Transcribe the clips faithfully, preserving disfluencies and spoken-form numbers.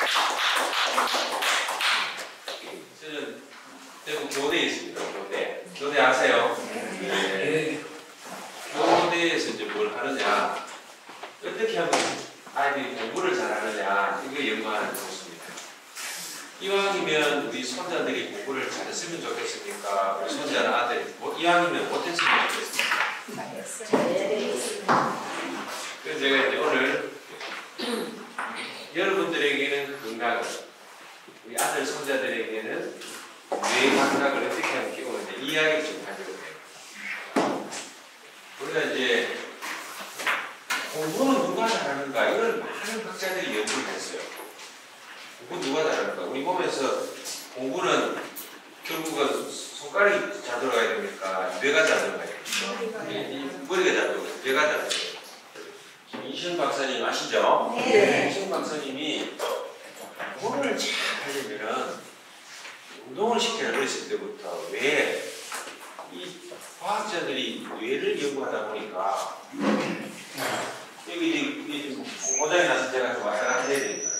저는 대구 교대에 있습니다. 교대. 교대 아세요? 네. 교대에서 이제 뭘 하느냐, 어떻게 하면 아이들이 공부를 잘하느냐, 이거 연구하는 곳입니다. 이왕이면 우리 손자들이 공부를 잘했으면 좋겠습니까? 우리 손자는 아들, 뭐 이왕이면 못했으면 좋겠습니까? 그래서 제가 이제 오늘 여러분들에게는 건강을, 우리 아들 손자들에게는 뇌 감각을 어떻게 하면 키우는데 이야기를 좀 하려고 해요. 우리가 이제 공부는 누가 잘하는가, 이걸 많은 학자들이 연구를 했어요. 공부 누가 잘하는가? 우리 보면서 공부는 결국은 손가락이 잘 들어가야 됩니까? 뇌가 잘 들어가야 됩니까? 머리가 잘 들어가야 됩니까? 뇌가 잘 들어가야 됩니까? 이시영 박사님 아시죠? 네. 이시영 박사님이 공부를 잘 하려면은 운동을 시켜야 어렸을 때부터. 왜? 이 과학자들이 뇌를 연구하다 보니까 여기 이제 공모장에 나서 제가 좀 왔다 갔다 해야 되니까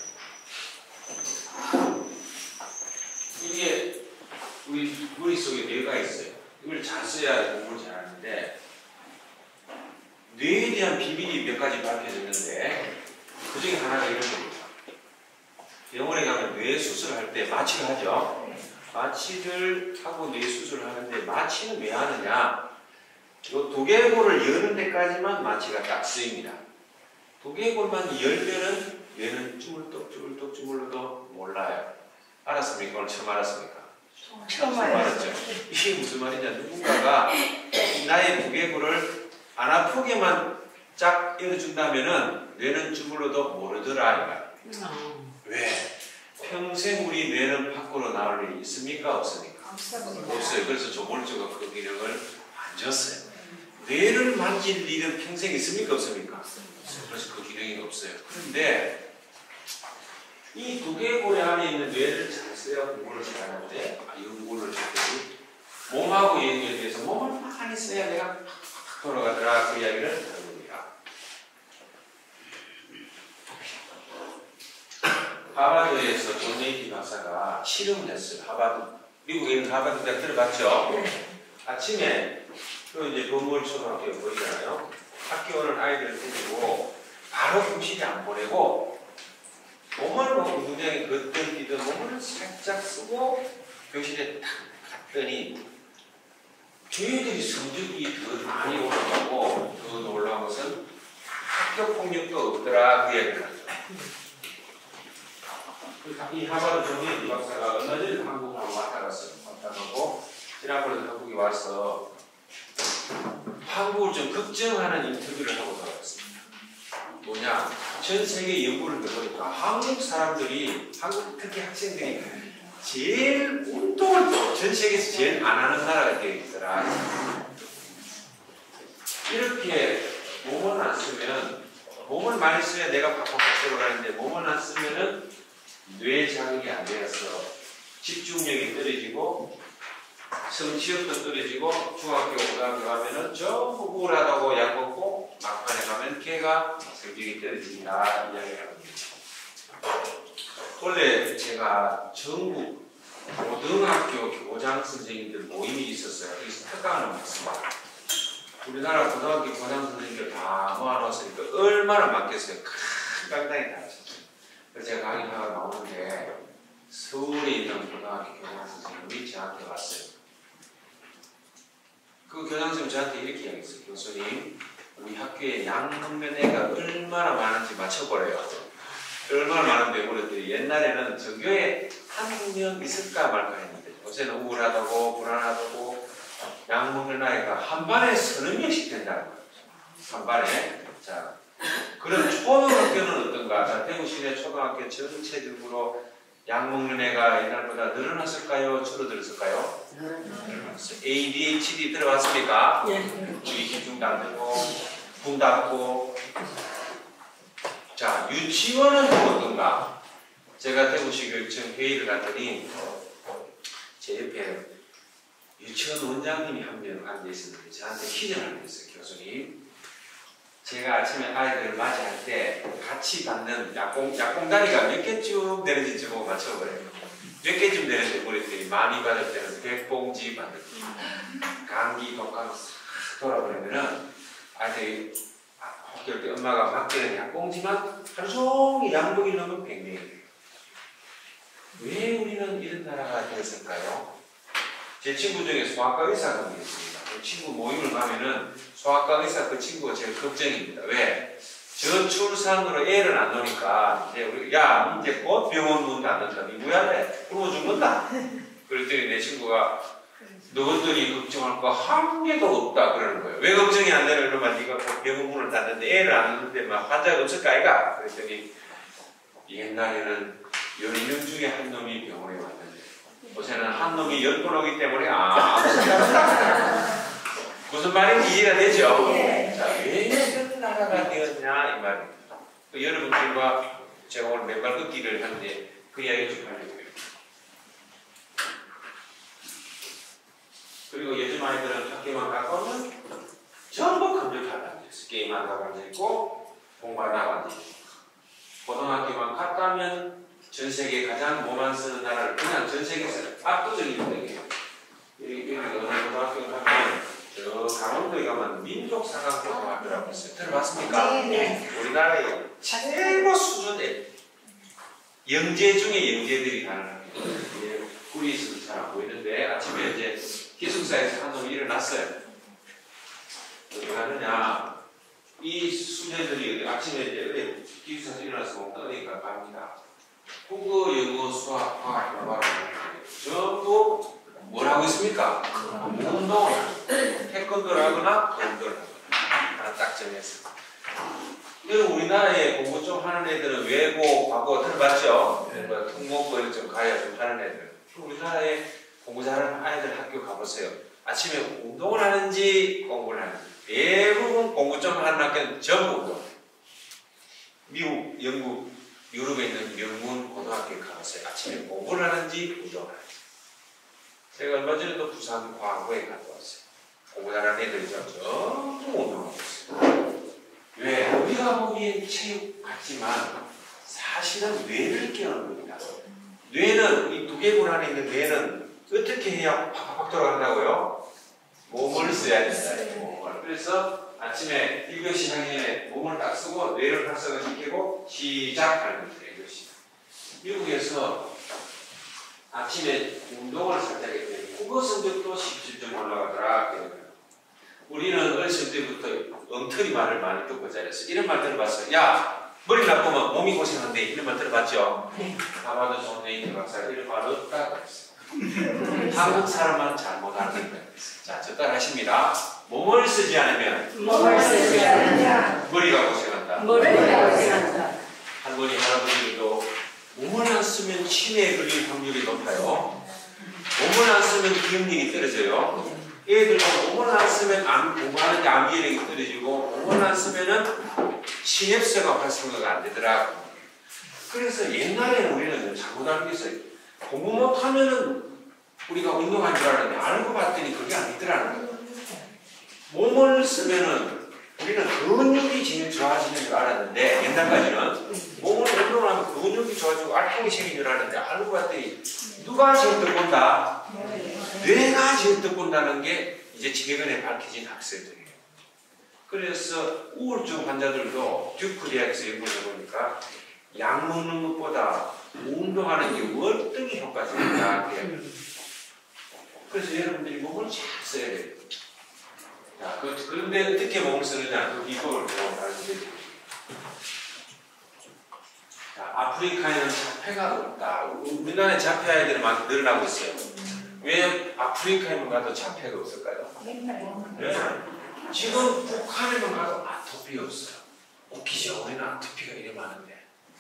이게 우리 머릿속에 뇌가 있어요. 이걸 잘 써야 공부를 잘 하는데 뇌에 대한 비밀이 몇 가지 밝혀졌는데 그 중에 하나가 이런 겁니다. 병원에 가면 뇌 수술할 때 마취를 하죠. 마취를 하고 뇌 수술을 하는데 마취는 왜 하느냐? 이 두개골을 여는 데까지만 마취가 딱 쓰입니다. 두개골만 열면은 뇌는 주물떡 주물떡 주물러도 몰라요. 알았습니까? 오늘 처음 알았습니까? 처음 알았죠? 이게 무슨 말이냐? 누군가가 나의 두개골을 안 아프게만 쫙 열어준다면은 뇌는 주물러도 모르더라. 왜? 평생 우리 뇌는 밖으로 나올 일이 있습니까? 없습니까? 없어요. 그래서 조물주가 그 기능을 안 줬어요. 뇌를 만질 일은 평생 있습니까? 없습니까? 그래서 그 기능이 없어요. 그런데 이 두개골 안에 있는 뇌를 잘 써야 공부를 잘하는데, 아, 연구를 했더니 몸하고 연결돼서 몸을 많이 써야 내가 팍팍 돌아가더라. 그 이야기를 하는 겁니다. 하버드에서 존 네이티 박사가 실험을 했어요. 하버드, 미국에 있는 하버드 대학 들어봤죠? 네. 아침에 또 이제 건물 초등학교 보이잖아요. 학교 오는 아이들을 데리고 바로 교실에 안 보내고 몸을 보고 굉장히 걷든 뛰든 몸을 살짝 쓰고 교실에 탁 갔더니 걔들이 성적이 더 많이 올라가고 더 놀라운 것은 학교 폭력도 없더라. 그 얘기를 하죠. 이 하버드 존 박사가 얼마 전에 한국으로 왔다 갔어요. 왔다 가고 지난번에 한국에 와서 한국을 좀 걱정하는 인터뷰를 하고 돌아왔습니다. 뭐냐? 전 세계 연구를 해보니까 한국 사람들이, 한국 특히 학생들이 제일 운동을 전 세계에서 제일 안 하는 나라가 되어 있더라. 이렇게 몸을 안 쓰면, 몸을 많이 써야 내가 팍팍 들어가는데 몸을 안 쓰면은 뇌 자극이 안 되어서 집중력이 떨어지고 성취욕도 떨어지고 중학교 고등학교 가면은 전부 우울하다고 약 먹고 막판에 가면 걔가 성적이 떨어진다 이야기를 합니다. 원래 제가 전국 고등학교 교장 선생님들 모임이 있었어요. 그래서 특강을 했습니다. 우리나라 고등학교 교장 선생님들 다 모아놓았으니까 얼마나 많겠어요. 큰 강당에 다 하셨어요. 그래서 제가 강의하러 나오는데 서울에 있는 고등학교 교장 선생님이 저한테 왔어요. 그 교장 선생님이 저한테 이렇게 이야기했어요. 교수님, 우리 학교에 양면회가 얼마나 많은지 맞춰보래요. 얼마나 많은데 그랬더니 옛날에는 전교에 한 명 있을까 말까 했는데 요새는 우울하다고 불안하다고 약 먹는 아이가 한 반에 서너 명씩 된다는 거예요. 한 반에. 자, 그럼 초등학교는 어떤가? 자, 대구 시내 초등학교 전체적으로 약 먹는 애가 옛날보다 늘어났을까요? 줄어들었을까요? 늘어났어요. 에이 디 에이치 디 들어봤습니까? 예. 우리 기중도 안 되고, 분 닫고. 자, 유치원은 어떤가? 제가 대구시 교육청 회의를 갔더니 제 옆에 유치원 원장님이 한 명 앉아 있었는데 저한테 기자를 했어요. 교수님, 제가 아침에 아이들을 맞이할 때 같이 받는 약공, 약공다리가 몇 개쯤 내려질지 보고 맞춰버려요. 몇 개쯤 내려질지 모르겠더니 많이 받을 때는 백 봉지 받을 거예요. 감기, 독감 싹 돌아버리면은 아이들이 학교 때 엄마가 맡기는 약봉지만 하루 종일 양복이 넘으면 백 명이에요. 왜 우리는 이런 나라가 되었을까요? 제 친구 중에 소아과 의사가 한 분 있습니다. 그 친구 모임을 가면은 소아과 의사 그 친구가 제일 걱정입니다. 왜? 저출산으로 애를 안 놓으니까 이제 우리 야 이제 곧 병원 문 닫는다. 누구야 돼? 굶어 죽는다. 그랬더니 내 친구가 너희들이 걱정할 거 한 개도 없다 그러는 거예요. 왜 걱정이 안 되는 그러면 네가 곧 병원 문을 닫는데 애를 안 놓는데 막 환자가 없을까 아이가? 그랬더니 옛날에는 열 명 중에 한 놈이 병원에 왔는데 요새는 한 놈이 열 번 오기 때문에 아 무슨 말인지 이해가 되죠? 네. 자, 왜 이런 나라가 되었냐 이 말입니다. 또 여러분들과 제가 오늘 맨발 걷기를 하는데 그 이야기 좀 하려고요. 그리고 요즘 아이들은 학교만 가고는 전부 컴퓨터 하고 앉아있어요. 게임한다고 앉아있고 공부하다고 앉아있고 고등학교만 갔다면 전 세계 가장 뭐만 쓰는 나라를 그냥 전 세계에서 압도적인 분위기예요. 여기 어느 고등학교 가면 저 강원도에 가면 민족사관고등학교라고 있어요. 들어봤습니까? 네. 우리나라의 최고 수준의 영재 중에 영재들이 가는 학교. 꿀이 있어서 잘 안 보이는데 아침에 이제 기숙사에서 한 놈이 일어났어요. 어디 가느냐? 이 수녀들이 아침에 이제 기숙사에서 일어나서 어디가 갑니다. 국어, 영어, 수학, 과학 공부하러 가는 거예요. 전부 뭘 하고 있습니까? 운동을 하고 태권도를 하거나 공부를 하거나 하나 딱 정했어요. 그리고 우리나라에 공부 좀 하는 애들은 외고, 과거 들어봤죠? 네. 특목고를 좀 가야 좀 하는 애들. 우리나라에 공부 잘하는 아이들 학교 가보세요. 아침에 운동을 하는지 공부를 하는지 대부분 공부 좀 하는 학교는 전부 운동. 미국, 영국, 유럽에 있는 명문 고등학교에 가보세요. 아침에 공부를 하는지 운동을 하는지. 제가 얼마 전에도 부산 과거에 갔다 왔어요. 공부 잘하는 애들이죠. 전부 운동하고 있어요. 왜? 우리가 보기엔 체육 같지만 사실은 뇌를 깨우는 겁니다. 뇌는 이 두개골 안에 있는 뇌는 어떻게 해야 팍팍팍 돌아간다고요? 몸을 써야 된다. 몸을. 그래서 아침에 일 교시 하기 전에 몸을 딱 쓰고 뇌를 활성화 시키고 시작하는 겁니다. 일 교시. 미국에서 아침에 운동을 살짝 했더니 국어 성적도 십칠 점 올라가더라. 우리는 어렸을 때부터 엉터리 말을 많이 듣고 자랐어요. 이런 말 들어봤어요. 야, 머리 나쁘면 몸이 고생한대. 이런 말 들어봤죠? 네. 아마도 손대인 박사 이런 말 없다고 했어요. 한국 사람만 잘못 알았다고 했어요. 자, 저 따라 하십니다. 몸을 쓰지 않으면 몸을 쓰지 않으면 머리가 고생한다. 머리가 고생한다. 할머니, 할아버지들도 몸을 안 쓰면 치매에 걸릴 확률이 높아요. 몸을 안 쓰면 기억력이 떨어져요. 애들도 몸을 안 쓰면 암, 공부하는 게 암기력이 떨어지고 몸을 안 쓰면은 시냅스가 활성화가 안 되더라고. 그래서 옛날에는 우리는 잘못 알고 있어요. 공부 못하면은 우리가 운동한 줄 알았는데 알고 봤더니 그게 아니더라는 거예요. 몸을 쓰면은 우리는 근육이 제일 좋아지는 줄 알았는데 옛날까지는 몸을 운동을 하면 근육이 좋아지고 알통이 생긴 줄 알았는데 알고 봤더니 누가 제일 뜻본다? 뇌가 제일 뜻본다는 게 이제 최근에 밝혀진 학설들이에요. 그래서 우울증 환자들도 듀크 대학에서 연구를 해보니까 약 먹는 것보다 운동하는 게 월등히 효과적이다. 그래서 여러분들이 몸을 잘 써야 돼요. 자, 그, 그런데 어떻게 몸을 쓰느냐 그 비법을 배워 말씀드릴게요. 자, 아프리카에는 자폐가 없다. 우리나라에 자폐 아이들이 많이 늘어나고 있어요. 왜 아프리카에만 가도 자폐가 없을까요? 네. 지금 북한에만 가도 아토피가 없어요. 웃기죠? 우리는 아토피가 이래 많은데.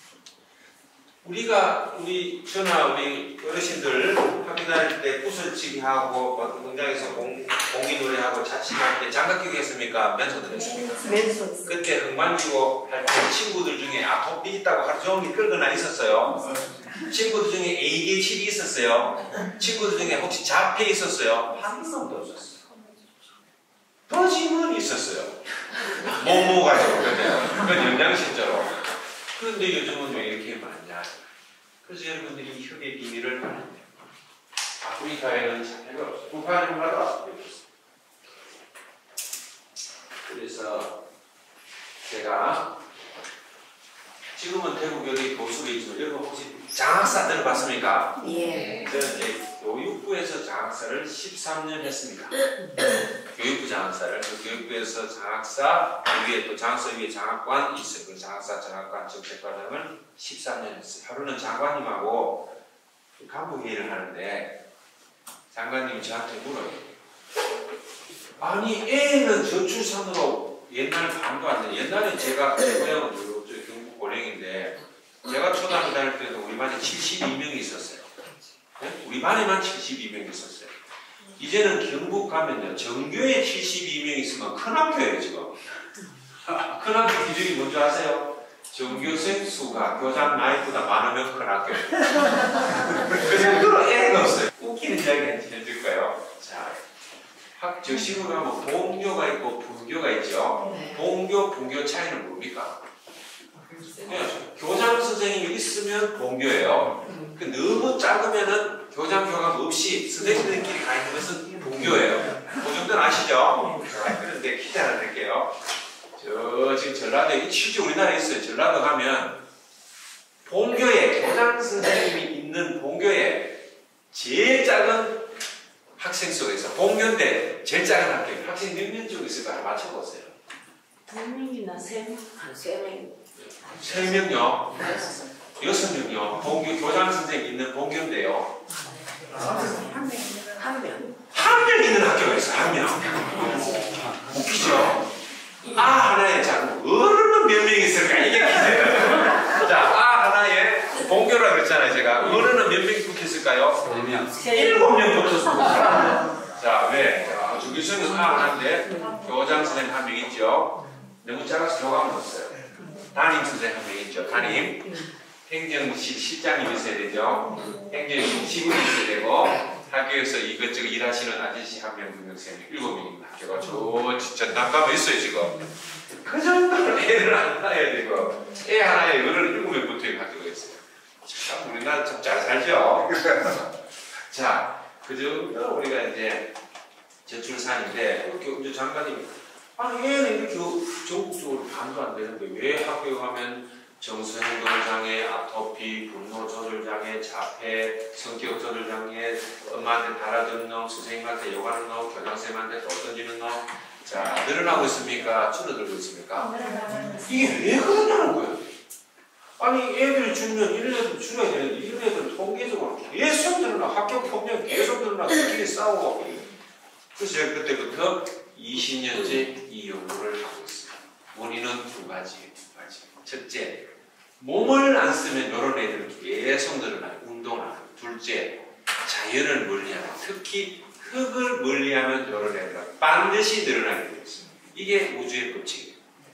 우리가, 우리, 저나 우리 어르신들 학교 다닐 때 구슬치기 하고, 농장에서 공, 공기 노래하고 자취할 때 장갑 끼고 했습니까? 맨손으로 했습니까? 맨손. 그때 흙만지고 할 때 친구들 중에 아토피 있다고 하루 종일 끌거나 있었어요. 친구들 중에 에이디에이치디 있었어요. 친구들 중에 혹시 자폐 있었어요? 한 놈도 없었어요. 터짐은 있었어요. 못 먹어가지고 그건 영양실조로. 그런데 요즘은 왜 이렇게 많냐? 그래서 여러분들이 이 흡의 비밀을 알아야 돼요. 아프리카에는 자체가 없어요. 북한은 하나도 없어요. 그래서 제가 지금은 대구 교대 교수로 있지만 여러분 혹시 장학사 들어봤습니까? 예. 저는 이제 교육부에서 장학사를 십삼 년 했습니다. 교육부 장학사를 그 교육부에서 장학사 위에 또 장학사 위에 장학관 있어요. 그 장학사 장학관 정책과정을 십삼 년 했어요. 하루는 장관님하고 간부 회의를 하는데 장관님이 저한테 물어요. 아니 애는 저출산으로 옛날 반도 안 돼. 옛날에 제가 제 고향은 저 경북 고령인데 제가 초등학교 다닐 때도 우리 반에 칠십이 명이 있었어요. 네? 우리 반에만 칠십이 명이 있었어요. 이제는 경북 가면요 전교에 칠십이 명 있으면 큰 학교예요 지금. 큰 학교 기준이 뭔지 아세요? 전교생 수가 교장 나이보다 많으면 큰 학교. 그 정도로 애가 없어요. 웃기는 이야기 해줄까요? 자, 학, 저 시골 가면 봉교가 있고 분교가 있죠. 네. 봉교, 분교 차이는 뭡니까? 네, 교장 선생님이 있으면 봉교예요. 그 너무 작으면은 교장 교감 없이 선생님들끼리 가 있는 것은 분교예요. 그 정도는 아시죠? 그런데 퀴즈 하나 드릴게요. 저 지금 전라도에 실제 우리나라에 있어요. 전라도 가면 본교에 교장 선생님이 있는 본교에 제일 작은 학생 속에서 본교인데 제일 작은 학교 학생 몇 명 정도 있을까 맞춰보세요. 두 명이나 세 명? 한 세 명. 세 명요. 여섯 명요. 본교 교장 선생님 있는 본교인데요. 한 명. 한 명. 한 명 있는 학교가 있어요. 한 명. 웃기죠? 아 하나에 자 어른은 몇 명 있을까 이게 퀴즈예요. 자 아 하나에 본교라 그랬잖아요 제가. 어른은 몇 명이 붙었을까요? 네 명. 일곱 명 붙었습니다. 자 왜? 자 주기수는 아 하나인데 교장 선생님 한 명 있죠. 너무 작아서 교감은 없어요. 담임 선생님 한 명 있죠. 담임. 행정실 실장님 있어야 되죠. 행정실 직원이 있어야 되고. 학교에서 이것저것 일하시는 아저씨 한 명, 두 명, 세 명, 일곱 명인 학교가 저 전남 가면 있어요 지금. 그 정도로 애를 안 낳아야 되고 애 하나에 어른 일곱 명 붙어 있는 학교가 있어요. 참 우리나라 참 잘 살죠. 자, 그 정도 우리가 이제 저출산인데 교육부 장관님이 아니 얘는 이렇게 전국적으로 반도 안 되는데 왜 학교에 가면 정서행동장애, 아토피, 분노 조절장애, 자폐, 성격 조절장애, 엄마한테 달아드는 놈, 선생님한테 욕하는 놈, 교장선생님한테 돈 던지는 놈, 자 늘어나고 있습니까? 줄어들고 있습니까? 이게 왜 그러냐는 거예요. 아니 애들이 줄면 이런 애들 줄여야 되는데 이런 애들 통계적으로 계속 늘어나, 학교 폭력 계속 늘어나, 그끼리 싸우고. 그래서 제가 그때부터 이십 년째 이 연구를 하고 있어요. 원인은 두 가지. 첫째, 몸을 안 쓰면 이런 애들 계속 늘어나요. 운동을 안 하고. 둘째, 자연을 멀리하면, 특히 흙을 멀리하면 이런 애들은 반드시 늘어나게 되어 있습니다. 이게 우주의 법칙이에요.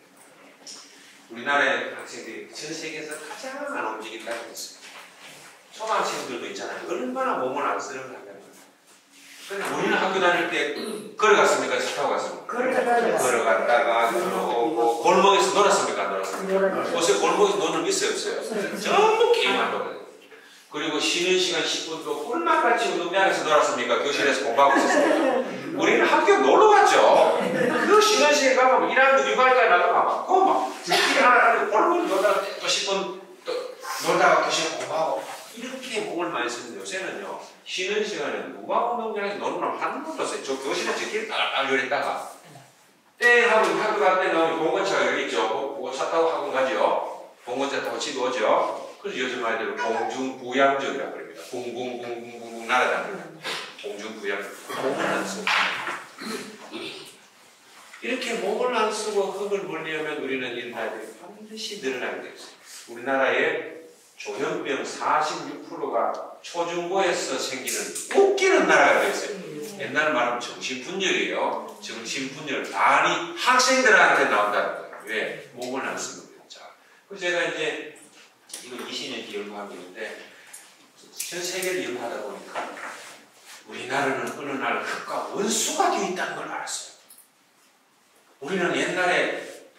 우리나라의 학생들이 전 세계에서 가장 안 움직인다고 했어요. 초등학생들도 있잖아요. 얼마나 몸을 안 쓰는 거 하면. 그러니까 우리는 학교 다닐 때 걸어갔습니까? 차 타고 갔습니까? 걸어갔다가 걸어갔다가 걸어오고 골목에서 놀았습니까? 안 놀았습니까? 요새 골목에서 노는 있어요? 없어요? 전부 게임한다고. 그리고 쉬는 시간 십 분도 꿀맛같이 운동장에서 놀았습니까? 교실에서 공부하고 있었습니까? 우리는 학교 놀러 갔죠. 그 쉬는 시간에 가면 일 학년 육 학년까지 나가면 그거 막 일하는 골목 놀다가 또 십 분 또 놀다가 교실에 공부하고 이렇게 몸을 많이 쓰는데 요새는요. 쉬는 시간에 누가 운동장에서 노는 걸 한 번도 없어요. 저 교실에 저끼리 딸딸 요랬다가 때 하고 학교 갈 때는 봉건차가 여기 있죠. 그거 차 타고 학원 가죠. 봉건차 타고 집에 오죠. 그래서 요즘 아이들은 공중부양적이라고 그럽니다. 붕붕붕붕붕 날아다니는 공중부양. 몸을 안 쓰고 이렇게 몸을 안 쓰고 흙을 멀리하면 우리는 이런 아이들이 반드시 늘어나게 되어 있어요. 우리나라의 조현병 사십육 퍼센트가 초중고에서 생기는 웃기는 나라가 되었어요. 옛날 말하면 정신분열이에요. 정신분열 많이 학생들한테 나온다는 거예요. 왜? 몸을 안 쓰는 거예요. 자, 그래서 제가 이제 이거 이십 년째 연구하고 있는데 전 세계를 연구하다 보니까 우리나라는 어느 날 흙과 원수가 되어 있다는 걸 알았어요. 우리는 옛날에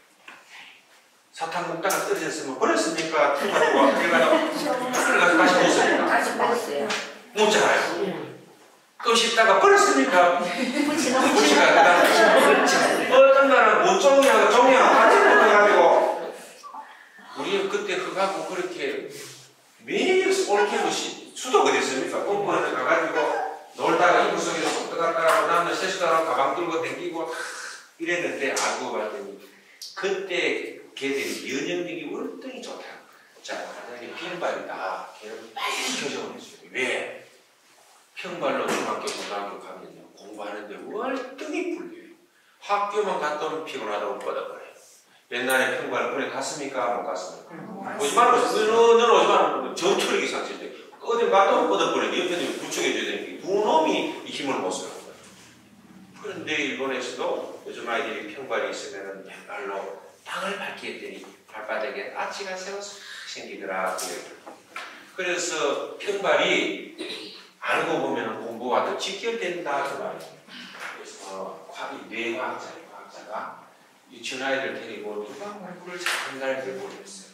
사탕 먹다가 떨어졌으면 버렸습니까? 투가지고 그래가지고 그래가지고 다시 먹었습니까? 다시 먹었어요. 먹잖아요. 또 씹다가 버렸습니까? 부치가 그다음 어떤 날은 무종이하고 종이하고 같이 붙어가지고 우리 그때 흙하고 그렇게 매일 옳게도 수도가 됐습니까? 꼼꼼하게 가가지고 놀다가 이불 속에서 쏙 들어갔다가 그 다음날 세수하고 가방 들고 댕기고 이랬는데 알고 봤더니 그때 걔들이 면역력이 월등히 좋다. 자, 완전히 빈발이다. 걔는 빨리 교정을 해줘요. 왜? 평발로 중학교, 고등학교 가면요. 공부하는데 월등히 불려요. 학교만 갔다 오면 피곤하다고 뻗어버려요. 옛날에 평발 군에 갔습니까? 못 갔습니까? 음. 오지 말고, 너는 오지 말고, 전투력이 상실돼. 어디 갔다 오면 뻗어버리는데 옆에는 구축해줘야 되는 두 놈이 이 힘을 못 쓰는 거예요. 그런데 일본에서도 요즘 아이들이 평발이 있으면 맨발로 땅을 밟게 했더니 발바닥에 아치가 새로 싹 생기더라. 그래서 평발이 알고 보면 공부와 더 직결된다. 그 말이에요. 그래서 뇌과학자예요. 과학자가 유치원 아이들 데리고 누가 공부를 잘한다를 모르겠어요.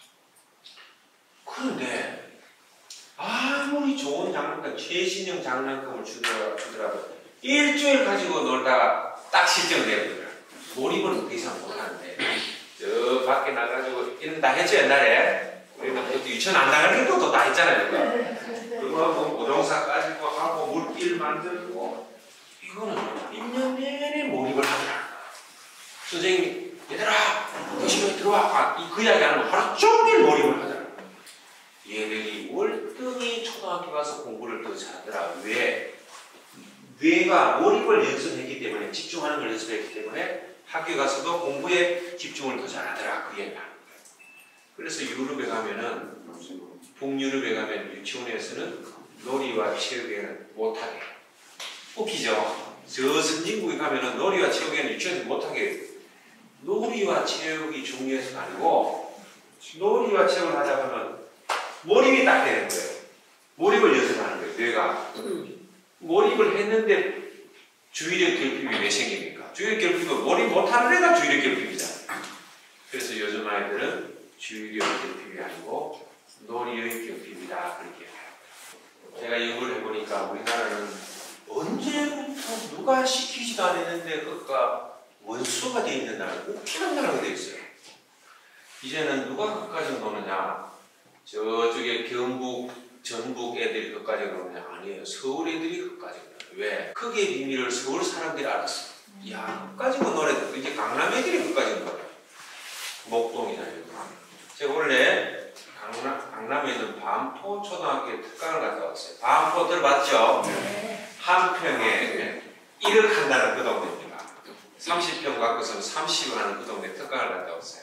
그런데 아무리 좋은 장난감, 최신형 장난감을 주더라, 주더라도 일주일 가지고 놀다가 딱 실정되거든요. 몰입은 더 이상 못하는데 저 밖에 나가지고 이런 다 했죠 옛날에. 우리는 그것도 유치원 안 나가는 것도 다 했잖아요. 그거 뭐 고동사 까지고 하고 물길 만들고 이거는 일 년 내내 몰입을 하더라. 선생님이 얘들아 그 시간에 들어와 아, 그 이야기 안 하면 하루 종일 몰입을 하더라. 얘들이 월등히 초등학교 가서 공부를 더 잘하더라. 왜? 뇌가 몰입을 연습했기 때문에 집중하는 걸 연습했기 때문에 학교 가서도 공부에 집중을 더 잘하더라. 그 얘기를 하는 거예요. 그래서 유럽에 가면은 북유럽에 가면 유치원에서는 놀이와 체육에는 못하게 웃기죠? 저 선진국에 가면은 놀이와 체육에는 유치원에서 못하게 놀이와 체육이 중요해서가 아니고 놀이와 체육을 하다 보면 몰입이 딱 되는 거예요. 몰입을 연습하는 거예요. 뇌가 몰입을 했는데 주의력 결핍이 왜 생깁니까? 주의력 결핍은 몰입 못하는 애가 주의력 결핍이잖아요. 그래서 요즘 아이들은 주의력 결핍이 아니고 놀이의 결핍이다 그렇게 해요. 제가 연구를 해보니까 우리나라는 언제부터 누가 시키지도 않았는데 그가 원수가 되어 있는 나라, 웃기는 나라가 되어 있어요. 이제는 누가 그까지 노느냐? 저쪽에 경북, 전북 애들이 그까지 노느냐? 아니에요. 서울 애들이 그까지 노느냐? 왜? 크게 비밀을 서울 사람들이 알았어. 야, 그까지 노래 이제 강남 애들이 그까지 노래. 목동이나 이런 거. 제가 원래 강남, 강남에 있는 반포 초등학교에 특강을 갔다 왔어요. 반포 들어봤죠? 네. 한 평에 일억 한다는 그 동네입니다. 삼십 평 갖고서는 삼십을 하는 그 동네에 특강을 갔다 왔어요.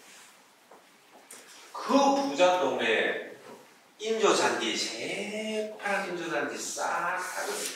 그 부자 동네에 인조잔디, 새파란 인조잔디 싹 하거든요.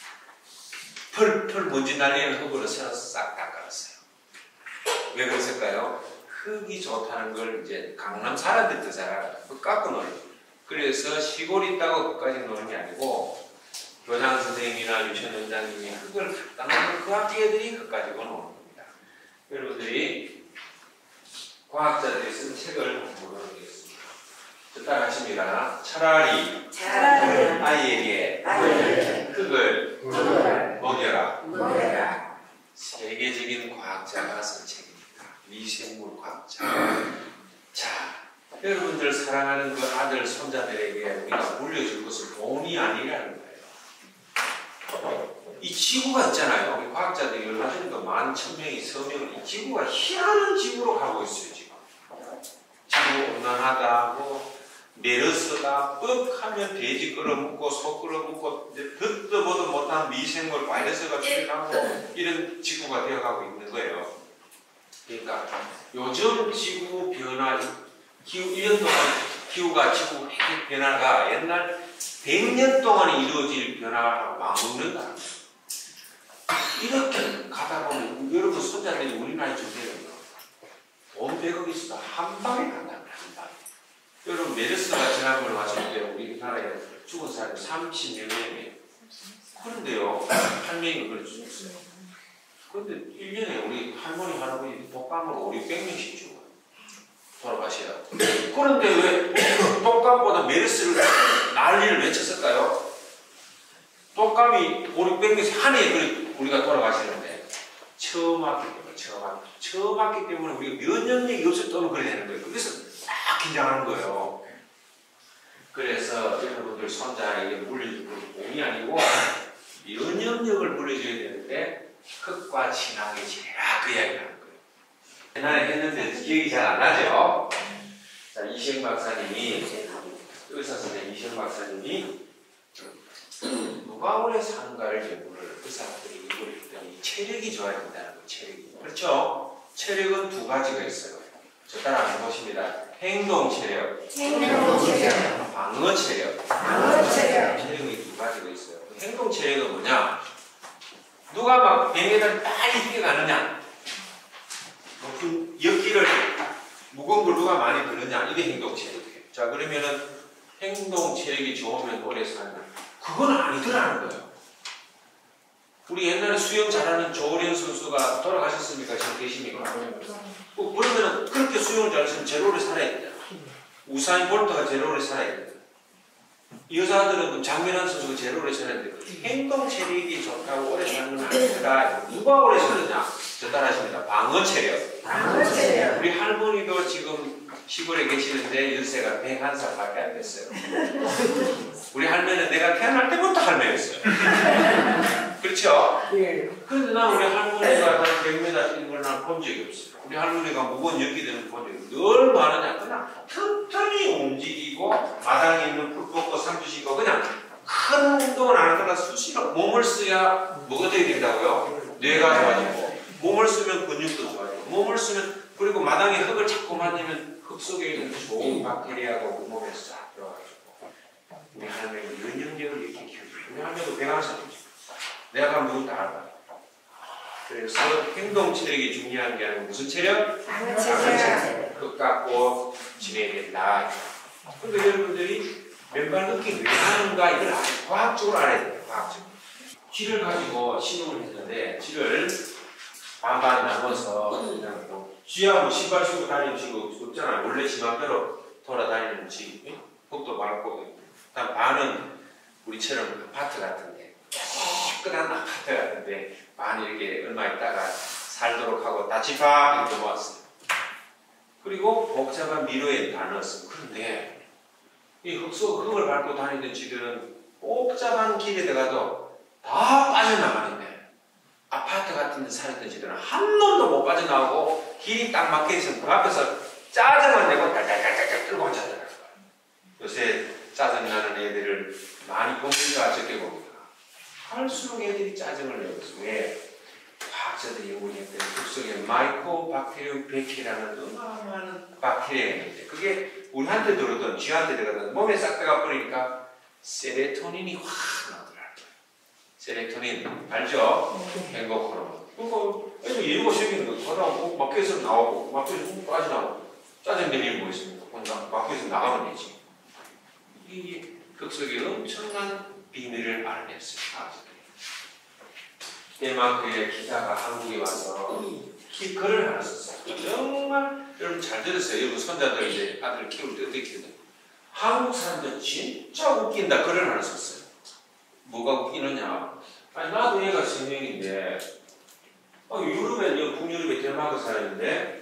펄펄 먼지 날리는 흙으로 새로 싹 닦아놨어요. 왜 그랬을까요? 흙이 좋다는 걸 이제 강남 사람들도 잘 알아요. 흙 깎고 놀아요. 그래서 시골에 있다고 흙까지 노는 게 아니고 교장 선생님이나 유치원 원장님이 흙을 갖다 놓으면 그 학교 애들이 흙 가지고 노는 겁니다. 여러분들이 과학자들이 쓴 책을 보도록 하겠습니다. 따라하십니다. 차라리, 차라리 아이에게, 아이에게 흙을 먹여라. 먹여라. 세계적인 과학자가 쓴 책입니다. 미생물 과학자. 자, 여러분들 사랑하는 그 아들, 손자들에게 우리가 물려줄 것은 돈이 아니라는 거예요. 이 지구가 있잖아요. 우리 과학자들이 얼마 전에도 만 천 명이 서명을 이 지구가 희한한 지구로 가고 있어요. 지금 지구 온난하다, 뭐 메르스다, 뻑 하면 돼지 끌어먹고 소 끌어먹고 듣도 보도 못한 미생물 바이러스가 출현하고 이런 지구가 되어가고 있는 거예요. 그러니까 요즘 지구 변화, 기후 일 년 동안 기후가 지구 변화가 옛날 백 년 동안 이루어질 변화하고 맞먹는다. 이렇게 가다 보면 여러분 손자들이 우리 나이 좀 되면 돈 백억 있어도 한 방에 간다고요. 한 방에. 여러분 메르스가 지난번에 왔을 때 우리나라에 죽은 사람이 삼십여 명이에요. 그런데요 한 명이 그걸 죽었어요. 근데 일 년에 우리 할머니, 할아버지 독감으로 오륙백 명씩 죽어요. 돌아가셔요. 그런데 왜 독감보다 메르스를 난리를 외쳤을까요? 독감이 오륙백 명씩 한 해에 우리가 돌아가시는데 처음 왔기 때문에 처음 왔기, 처음 왔기 때문에 우리가 면역력이 없을 때는 그래 되는 거예요. 그래서 막 긴장하는 거예요. 그래서 여러분들 손자에게 물려줄 건 몸이 아니고 면역력을 물려줘야 되는데 흙과 친하게 지내라 그 이야기를 하는 거예요. 옛날에 했는데 기억이 잘 안 나죠? 자, 이시영 박사님이 의사 선생님 이시영 박사님이 누가 오래 사는가를 연구를 의사들이 연구를 했더니 체력이 좋아야 된다는 거예요. 체력이. 그렇죠? 체력은 두 가지가 있어요. 저 따라 해보십니다. 행동 체력, 행동 체력, 방어 체력. 방어 체력. 체력이 두 가지가 있어요. 행동 체력은 뭐냐? 누가 막 백 미터 빨리 뛰어가느냐? 높은 역기를 무거운 걸 누가 많이 드느냐? 이게 행동 체력이에요. 자, 그러면은 행동 체력이 좋으면 오래 사느냐? 그건 아니더라는 거예요. 우리 옛날에 수영 잘하는 조련 선수가 돌아가셨습니까? 지금 계십니까? 뭐 그러면 그렇게 수영을 잘했으면 제일 오래 살아야 된다. 우사인 볼트가 제일 오래 살아야 된다. 여자들은 장민환 선수가 제일 오래 살아야 된다. 행동 체력이 좋다고 오래 사는 건 아니더라. 누가 오래 사느냐? 저 따라하십니다. 방어 체력. 방어 체력. 우리 할머니도 지금 시골에 계시는데 연세가 백한 살밖에 안 됐어요. 우리 할머니는 내가 태어날 때부터 할머니였어요. 그렇죠? 예. 근데 난 우리 할머니가 한 백 미터 뛰는 걸 난 본 적이 없어요. 우리 할머니가 무거운 역기들은 본 적이 없어요. 늘 뭐하느냐? 그냥 틈틈이 움직이고 마당에 있는 풀 뽑고 상주 씻고 그냥 큰 운동을 안 하다가 수시로 몸을 써야 뭐가 되게 된다고요? 뇌가 좋아지고 몸을 쓰면 근육도 좋아지고 몸을 쓰면 그리고 마당에 흙을 자꾸 만지면 흙 속에 있는 좋은 박테리아가 우리 몸에 싹 들어가지고 우리 할머니가 면역력을 이렇게 키워줘요. 우리 할머니도 백한 살이죠. 내가 가면 누구 다 알아. 그래서 행동 체력이 중요한 게 아니고 무슨 체력? 방어 체력. 흙 깎고 지내야 된다. 근데 여러분들이 맨발 흙이 왜 하는가 이걸 과학적으로 알아야 돼요. 과학적으로. 쥐를 가지고 시험을 했는데 쥐를 반반 나눠서 그냥 뭐 쥐야 뭐 신발 신고 다니는 쥐가 없잖아요. 원래 지 맘대로 돌아다니는 쥐. 흙도 밟고 일단 반은 우리처럼 아파트 같은데 깨끗한 아파트 같은데 반 이렇게 얼마 있다가 살도록 하고 다 집합 이렇게 모았어요. 그리고 복잡한 미로에 다 넣었어요. 그런데 이 흙속 흙을 밟고 다니던 쥐들은 복잡한 길에 들어가도 다 빠져나가는데 아파트 같은 데 사는 쥐들은 한 놈도 못 빠져나오고 길이 딱 막혀있으면 그 앞에서 짜증을 내고 딸딸딸딸 끌고 앉았더라고요. 요새 짜증나는 애들을 많이 봅니까? 적게 봅니까? 할수록 애들이 짜증을 내고 있어요. 왜? 과학자들이 연구했더니 흙 속에 마이코박테리움 백이라는 어마어마한 박테리아가 있는데 그게 우리한테 들어오든 쥐한테 들어가든 몸에 싹 들어가 버리니까 세레토닌이 확 나오더라고요. 세레토닌 알죠? 행복 호르몬. 그거 애들 예고 생기는 거 그러다 막혀서 나오고 막혀서 빠져나오고 짜증 내는 게 뭐 있습니까? 막혀서 나가면 되지. 이 흙 속에 엄청난 비밀을 알아냈어요. 덴마크의 기자가 한국에 와서 기, 글을 하나 썼어요. 정말 여러분 잘 들으세요. 여러분 손자들 이제 아들 키울 때 어떻게 키우든 한국 사람들 진짜 웃긴다 글을 하나 썼어요. 뭐가 웃기느냐? 아니 나도 얘가 생명인데 어, 유럽에 북유럽에 덴마크 살았는데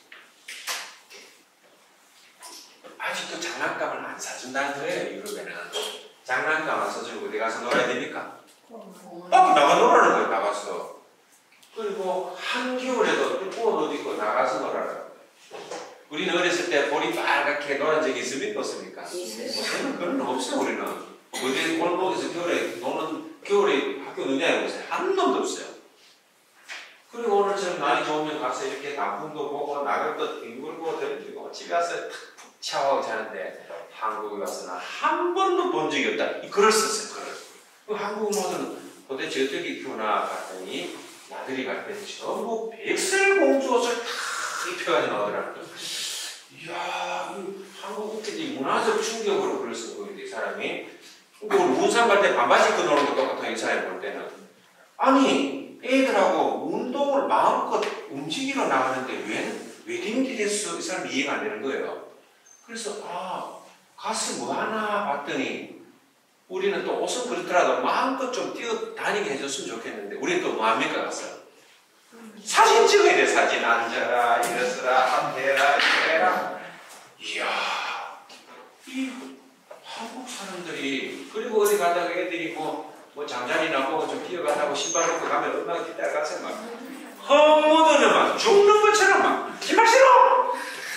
아직도 장난감을 안 사준다는 거예요. 유럽에는 장난감 안 사주고 어디 가서 놀아야 됩니까? 어, 나가 놀라는 거예요. 나가서. 그리고 한겨울에도 뚜껑 옷 입고 나가서 놀아라. 우리는 어렸을 때 볼이 빨갛게 노란 적이 있습니까? 없습니까? 없어요. 그런 거 없어요. 우리는 어디 골목에서 겨울에 노는 겨울에 학교 누냐고 보세요. 한 놈도 없어요. 그리고 오늘처럼 날이 좋으면 가서 이렇게 단풍도 보고 나갈 것 뒹굴고 던지고 집에 와서 탁 푹 샤워하고 자는데 한국에 와서는 한 번도 본 적이 없다. 이 글을 썼어요. 글을. 그 한국 모델은 도대체 어떻게 키우나 봤더니 나들이 갈 때 전부 백설공주 옷을 탁 입혀가지고 나오더라고요. 이야, 한국 웃기지 문화적 충격으로 글을 쓰고 있는데 이 사람이. 근데 우리 운산 갈 때 반바지 입고 노는 거 똑같아 이 사람이 볼 때는. 아니 애들하고 운동을 마음껏 움직이러 나가는데 왜 웨딩드레스 이 사람 이해가 안 되는 거예요. 그래서 아 가서 뭐 하나 봤더니 우리는 또 옷은 그렇더라도 마음껏 좀 뛰어다니게 해줬으면 좋겠는데 우리는 또 뭐합니까 가서 사진 찍어야 돼. 사진 앉아라 일어서라 해라 이래라. 이야 이 한국 사람들이 그리고 어디 가다가 애들이 뭐, 뭐 잠자리나 보고 좀 뛰어간다고 신발 벗고 가면 얼마나 뛰다가서 막 헛모드는 막 죽는 것처럼 막 신발 신어!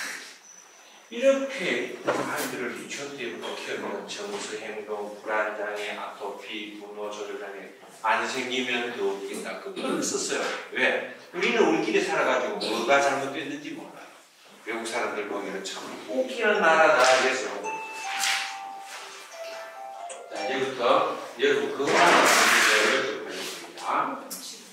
이렇게 아이들을 유치원 때부터 키우면 정수, 행동, 불안장애, 아토피, 분노 조절장애 안 생기면 더 웃긴다. 그걸 썼어요. 왜? 우리는 우리끼리 살아가지고 뭐가 잘못됐는지 몰라요. 외국 사람들 보기에는 참 웃기는 나라다 그래서 자 이제부터 여러분 그거 하나 문제를 여쭤보겠습니다.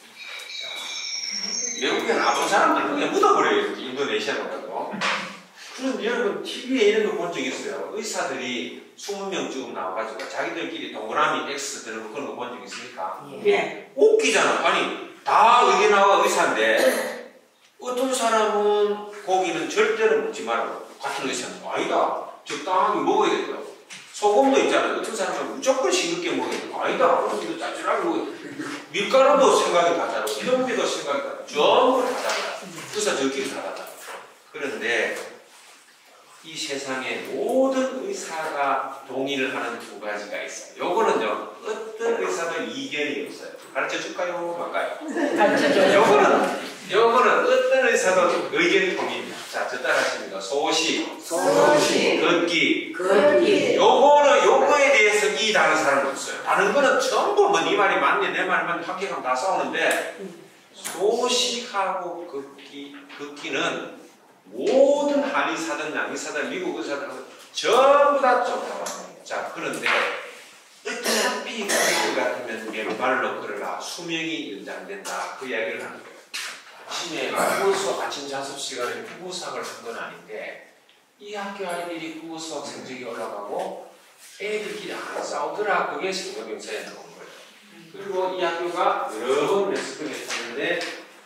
외국에는 아픈 사람들은 그냥 묻어버려요. 인도네시아로 가도. 그럼 여러분 티비에 이런 거 본 적 있어요? 의사들이 이십 명쯤 나와가지고 자기들끼리 동그라미 X 드는 거 그런 거 본 적 있습니까? 예. 웃기잖아. 아니 다 의대 나와 의사인데 어떤 사람은 고기는 절대로 먹지 말라고 같은 의사는 아니다. 적당하게 먹어야 돼요. 소금도 있잖아요. 어떤 사람은 무조건 싱겁게 먹어야 돼요. 아니다. 그럼 짜증나게 먹어야 돼요. 밀가루도 생각이 다 다르고 편비도 생각이 다 다르고 전부 다 달라요. 의사 저끼리 다 달라요. 그런데 이 세상의 모든 의사가 동의를 하는 두 가지가 있어요. 요거는요, 어떤 의사도 이견이 없어요. 가르쳐 줄까요? 말까요? 가르쳐줘요. 요거는, 요거는 어떤 의사도 의견이 통입니다. 자, 저 따라하십니다. 소식, 소식, 걷기, 걷기. 요거는, 요거에 대해서 이 다른 사람은 없어요. 다른 거는 전부 뭐 네 말이 맞네, 내 말이 맞네, 합격하면 다 싸우는데, 소식하고 걷기, 걷기는 모든 한의사든 양의사든 미국 의사든 전부 다 좋다고 합니다. 자, 그런데 어차피 그럴 것 같으면 맨발로 걸어라. 수명이 연장된다. 그 이야기를 하는 거예요. 아침에 국어 아침 자습 시간에 국어 수학을 한 건 아닌데 이 학교 아이들이 국어 수학 성적이 올라가고 애들끼리 안 싸우더라. 그게 성경경사에 나온 거예요. 그리고 이 학교가 여러 번 레스토랑에 했는데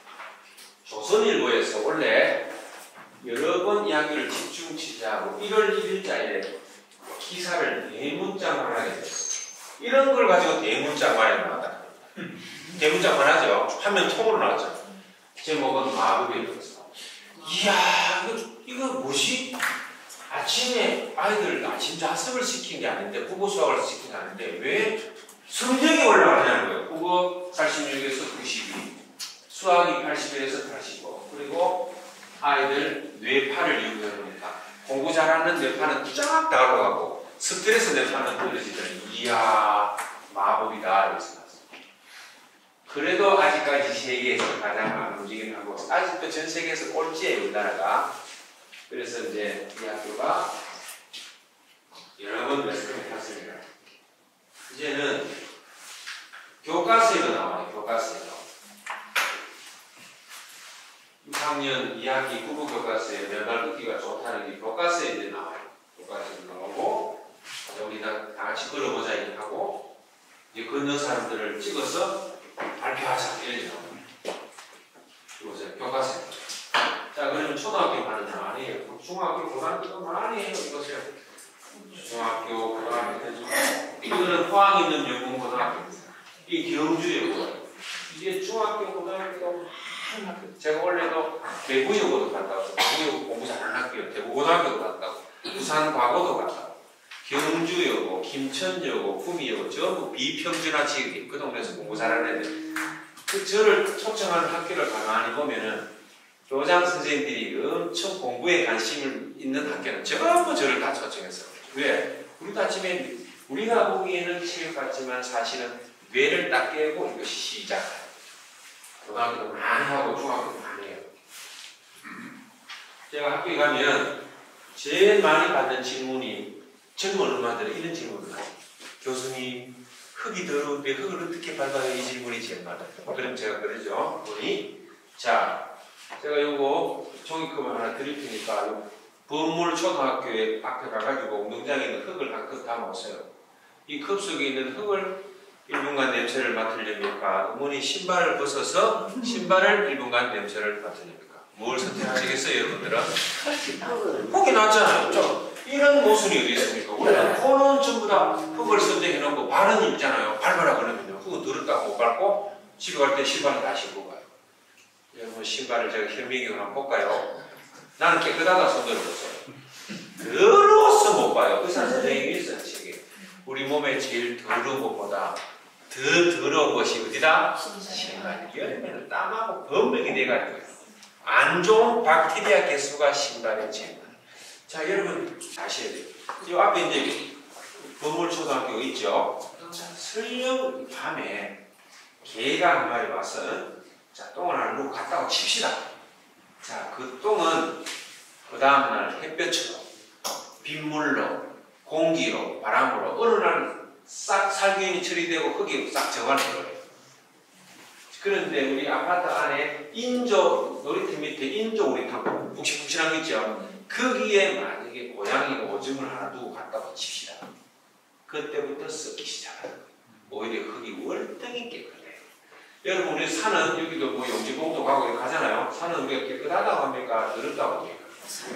조선일보에서 원래 여러 번 이야기를 집중 취재하고 일월 일일자에 기사를 대문짝만하게 됐어요. 이런 걸 가지고 대문짝만에 나왔다. 대문짝만하죠. 화면 통으로 나왔죠. 제목은 마법의 역사. 이야, 이거, 이거 뭐지? 아침에 아이들 아침 자습을 시킨 게 아닌데 국어 수학을 시킨 게 아닌데 왜 성적이 올라가냐는 거예요. 국어 팔십육에서 구십이, 수학이 팔십일에서 팔십오, 그리고 아이들 뇌파를 이용합니다. 공부 잘하는 뇌파는 쫙 나가고 스트레스 뇌파는 떨어지더니 이야 마법이다 이렇게 나왔어요. 그래도 아직까지 세계에서 가장 많은 움직임을 하고 아직도 전 세계에서 꼴찌예요 우리나라가. 그래서 이제 이 학교가 여러 번 레슨을 했습니다. 이제는 교과서에도 나와요. 교과서에도 육 학년 이 학기 국어 교과서에 맨발 걷기가 좋다는 게 교과서에 이제 나와요. 교과서에 나오고 우리 다, 다 같이 걸어보자 이렇게 하고 이제 걷는 사람들을 찍어서 발표하자 이렇게 나와요. 보세요. 교과서. 자 그러면 초등학교 가는 거 아니에요. 중학교 고등학교 많이 해요. 이것을 중학교 고등학교 이거는 포항에 있는 영문 고등학교입니다. 이게 경주예요. 이게 중학교 고등학교 제가 원래도 대구여고도 갔다고, 대구여고 공부 잘하는 학교요. 대구고등학교도 갔다고, 부산과고도 갔다고, 경주여고, 김천여고, 구미여고 전부 비평준화 지역이 그 동네에서 공부 잘하는 애들. 그 저를 초청하는 학교를 가만히 보면은 교장 선생님들이 엄청 공부에 관심을 있는 학교는 전부 저를 다 초청했어요. 왜? 우리도 아침에 우리가 보기에는 체육 같지만 사실은 뇌를 딱 깨고 이것이 시작해요. 고등학교도 많이 하고 중학교도 많이 해요. 제가 학교에 가면 제일 많이 받는 질문이 젊은 엄마들이 이런 질문을 해요. 교수님, 흙이 더러운데 흙을 어떻게 밟아요? 이 질문이 제일 많아요. 그럼 제가 그러죠. 보니 자, 제가 요거 종이컵을 하나 드릴 테니까 요 범물 초등학교에 앞에 가가지고 운동장에 있는 흙을 한 컵 담아오세요. 이 컵 속에 있는 흙을 일 분간 냄새를 맡으려니까 어머니 신발을 벗어서 신발을 일 분간 냄새를 맡으려니까 뭘 선택하시겠어요 여러분들은? 흙이 났잖아요. 저, 이런 모순이 어디 있습니까? 우리는 코는 전부 다 흙을 선택해놓고 발은 있잖아요. 밟아라 그러면요. 흙은 더럽다고 못 밟고 집에 갈 때 신발을 다 신고 가요. 여러분 신발을 제가 현미경으로 한번 볼까요? 나는 깨끗하다 손들어 보세요. 더러워서 못 봐요. 의사 선생님이 있어요. 우리 몸에 제일 더러운 것보다 더 더러운 것이 어디다? 신발. 열매는 땀하고 범벅이 돼가지고 안 좋은 박테리아 개수가 신발에 제일 많아요. 자 여러분 아셔야 돼요. 이 앞에 이제 건물초등학교 있죠? 자 설령 밤에 개가 한 마리 와서 자 똥을 하나 누고 갔다고 칩시다. 자 그 똥은 그 다음날 햇볕으로 빗물로 공기로 바람으로 어느 날 싹 살균이 처리되고 흙이 싹 정화를 거예요. 그런데 우리 아파트 안에 인조 놀이터 밑에 인조 우리탕 푹신푹신한 거 있죠? 거기에 만약에 고양이가 오줌을 하나 두고 갔다고 칩시다. 그때부터 썩기 시작하는 거예요. 오히려 흙이 월등히 깨끗해요. 여러분 우리 산은 여기도 뭐 용지봉도 가고 가잖아요. 산은 우리가 깨끗하다고 합니까? 더럽다고 합니까?